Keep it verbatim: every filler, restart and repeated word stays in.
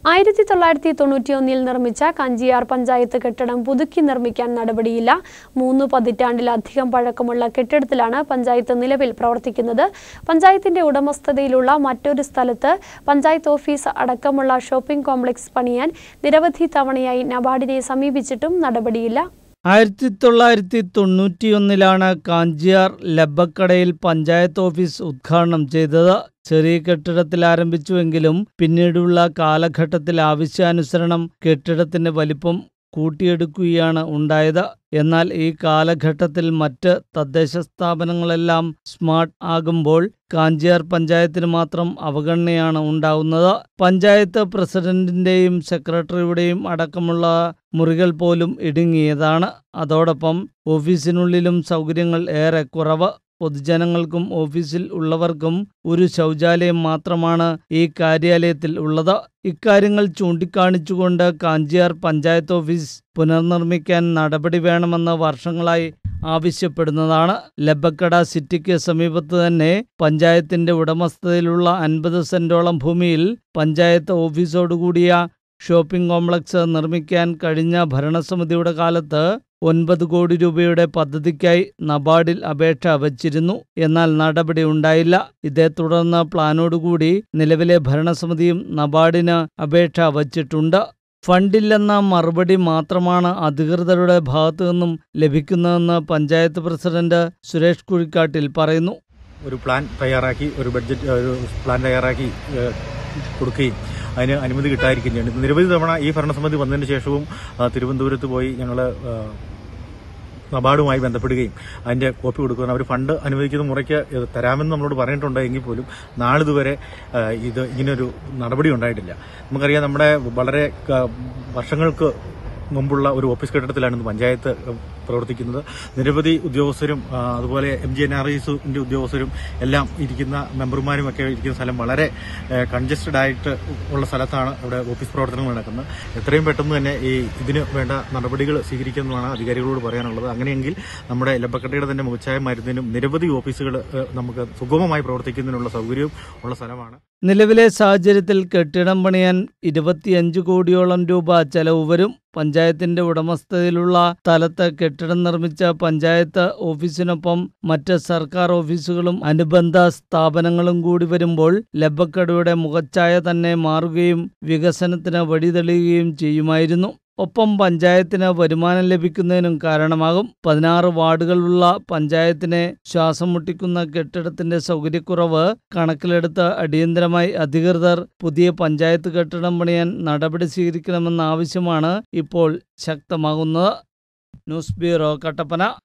ആയിരത്തി തൊള്ളായിരത്തി തൊണ്ണൂറ്റിയൊന്നിൽ നിർമ്മിച്ച കഞ്ചിയാർ പഞ്ചായത്ത് കെട്ടിടം പുതുക്കി നിർമ്മിക്കാൻ നടപടിയില്ല. മൂന്ന് പതിറ്റാണ്ടിലധികം പഴക്കമുള്ള കെട്ടിടത്തിലാണ് പഞ്ചായത്ത് നിലവിൽ പ്രവർത്തിക്കുന്നത്. പഞ്ചായത്തിന്റെ ഉടമസ്ഥതയിലുള്ള മറ്റൊരു സ്ഥലത്ത് പഞ്ചായത്ത് ഓഫീസ് അടക്കമുള്ള ഷോപ്പിംഗ് കോംപ്ലക്സ് പണിയാൻ നിരവധി തവണയായി നബാർഡിനെ സമീപിച്ചിട്ടും നടപടിയില്ല. ആയിരത്തി തൊള്ളായിരത്തി തൊണ്ണൂറ്റിയൊന്നിലാണ് കാഞ്ചിയാർ ലബ്ബക്കടയിൽ പഞ്ചായത്ത് ഓഫീസ് ഉദ്ഘാടനം ചെയ്തത്. ചെറിയ കെട്ടിടത്തിൽ ആരംഭിച്ചുവെങ്കിലും പിന്നീടുള്ള കാലഘട്ടത്തിൽ ആവശ്യാനുസരണം കെട്ടിടത്തിന്റെ വലിപ്പം കൂട്ടിയെടുക്കുകയാണ് ഉണ്ടായത്. എന്നാൽ ഈ കാലഘട്ടത്തിൽ മറ്റ് തദ്ദേശ സ്ഥാപനങ്ങളെല്ലാം സ്മാർട്ട് ആകുമ്പോൾ കാഞ്ചിയാർ പഞ്ചായത്തിന് മാത്രം അവഗണനയാണ് ഉണ്ടാകുന്നത്. പഞ്ചായത്ത് പ്രസിഡന്റിന്റെയും സെക്രട്ടറിയുടെയും അടക്കമുള്ള മുറികൾ പോലും ഇടുങ്ങിയതാണ്. അതോടൊപ്പം ഓഫീസിനുള്ളിലും സൗകര്യങ്ങൾ ഏറെ കുറവ്. പൊതുജനങ്ങൾക്കും ഓഫീസിൽ ഉള്ളവർക്കും ഒരു ശൗചാലയം മാത്രമാണ് ഈ കാര്യാലയത്തിൽ ഉള്ളത്. ഇക്കാര്യങ്ങൾ ചൂണ്ടിക്കാണിച്ചുകൊണ്ട് കാഞ്ചിയാർ പഞ്ചായത്ത് ഓഫീസ് പുനർനിർമ്മിക്കാൻ നടപടി വേണമെന്ന് വർഷങ്ങളായി ആവശ്യപ്പെടുന്നതാണ്. ലബ്ബക്കട സിറ്റിക്ക് സമീപത്ത് തന്നെ പഞ്ചായത്തിന്റെ ഉടമസ്ഥതയിലുള്ള അൻപത് സെന്റോളം ഭൂമിയിൽ പഞ്ചായത്ത് ഓഫീസോടുകൂടിയ ഷോപ്പിംഗ് കോംപ്ലക്സ് നിർമ്മിക്കാൻ കഴിഞ്ഞ ഭരണസമിതിയുടെ കാലത്ത് ഒൻപത് കോടി രൂപയുടെ പദ്ധതിക്കായി നബാർഡിൽ അപേക്ഷ വച്ചിരുന്നു. എന്നാൽ നടപടി ഉണ്ടായില്ല. ഇതേ തുടർന്ന് പ്ലാനോടുകൂടി നിലവിലെ ഭരണസമിതിയും നബാർഡിന് അപേക്ഷ വച്ചിട്ടുണ്ട്. ഫണ്ടില്ലെന്ന മറുപടി മാത്രമാണ് അധികൃതരുടെ ഭാഗത്തു നിന്നും ലഭിക്കുന്നതെന്ന് പഞ്ചായത്ത് പ്രസിഡന്റ് സുരേഷ് കുഴിക്കാട്ടിൽ പറയുന്നു. ഒരു പ്ലാൻ തയ്യാറാക്കി ഒരു ബഡ്ജറ്റ് ഒരു പ്ലാൻ തയ്യാറാക്കി കൊടുക്കുകയും അതിന് അനുമതി കിട്ടാതിരിക്കുകയും ചെയ്യുന്നുണ്ട്. നിരവധി തവണ ഈ ഭരണസമിതി വന്നതിന് ശേഷവും തിരുവനന്തപുരത്ത് പോയി ഞങ്ങൾ നബാർഡുമായി ബന്ധപ്പെടുകയും അതിന്റെ കോപ്പി കൊടുക്കുകയും അവർ ഫണ്ട് അനുവദിക്കുന്ന മുറയ്ക്ക് തരാമെന്ന് നമ്മളോട് പറഞ്ഞിട്ടുണ്ട്. എങ്കിൽ പോലും നാളിതുവരെ ഇത് ഇങ്ങനൊരു നടപടി ഉണ്ടായിട്ടില്ല. നമുക്കറിയാം, നമ്മുടെ വളരെ വർഷങ്ങൾക്ക് മുമ്പുള്ള ഒരു ഓഫീസ് കെട്ടിടത്തിലാണ് പഞ്ചായത്ത് പ്രവർത്തിക്കുന്നത്. നിരവധി ഉദ്യോഗസ്ഥരും അതുപോലെ എം ജി എൻ ആർ ഐസിന്റെ ഉദ്യോഗസ്ഥരും എല്ലാം ഇരിക്കുന്ന മെമ്പർമാരും ഒക്കെ ഇരിക്കുന്ന സ്ഥലം വളരെ കൺജസ്റ്റഡ് ആയിട്ട് ഉള്ള സ്ഥലത്താണ് ഇവിടെ ഓഫീസ് പ്രവർത്തനങ്ങൾ നടക്കുന്നത്. എത്രയും പെട്ടെന്ന് തന്നെ ഈ ഇതിന് വേണ്ട നടപടികൾ സ്വീകരിക്കുന്നതാണ് അധികാരികളോട് പറയാനുള്ളത്. അങ്ങനെയെങ്കിൽ നമ്മുടെ ലബ്ബക്കടയുടെ തന്നെ മുഖച്ഛായ മരുന്നിനും നിരവധി ഓഫീസുകൾ നമുക്ക് സുഗമമായി പ്രവർത്തിക്കുന്നതിനുള്ള സൗകര്യവും ഉള്ള സ്ഥലമാണ്. നിലവിലെ സാഹചര്യത്തിൽ കെട്ടിടം പണിയാൻ ഇരുപത്തിയഞ്ച് കോടിയോളം രൂപ ചെലവ് വരും. പഞ്ചായത്തിന്റെ ഉടമസ്ഥതയിലുള്ള സ്ഥലത്ത് കെട്ടിടം നിർമ്മിച്ച പഞ്ചായത്ത് ഓഫീസിനൊപ്പം മറ്റ് സർക്കാർ ഓഫീസുകളും അനുബന്ധ സ്ഥാപനങ്ങളും കൂടി വരുമ്പോൾ ലബ്ബക്കടയുടെ മുഖച്ഛായ തന്നെ മാറുകയും വികസനത്തിന് വഴിതെളിയുകയും ചെയ്യുമായിരുന്നു. ഒപ്പം പഞ്ചായത്തിന് വരുമാനം ലഭിക്കുന്നതിനും കാരണമാകും. പതിനാറ് വാർഡുകളുള്ള പഞ്ചായത്തിനെ ശ്വാസം മുട്ടിക്കുന്ന കെട്ടിടത്തിന്റെ സൗകര്യക്കുറവ് കണക്കിലെടുത്ത് അടിയന്തരമായി അധികൃതർ പുതിയ പഞ്ചായത്ത് കെട്ടിടം പണിയാൻ നടപടി സ്വീകരിക്കണമെന്ന ആവശ്യമാണ് ഇപ്പോൾ ശക്തമാകുന്നത്. News bureau, Kattappana.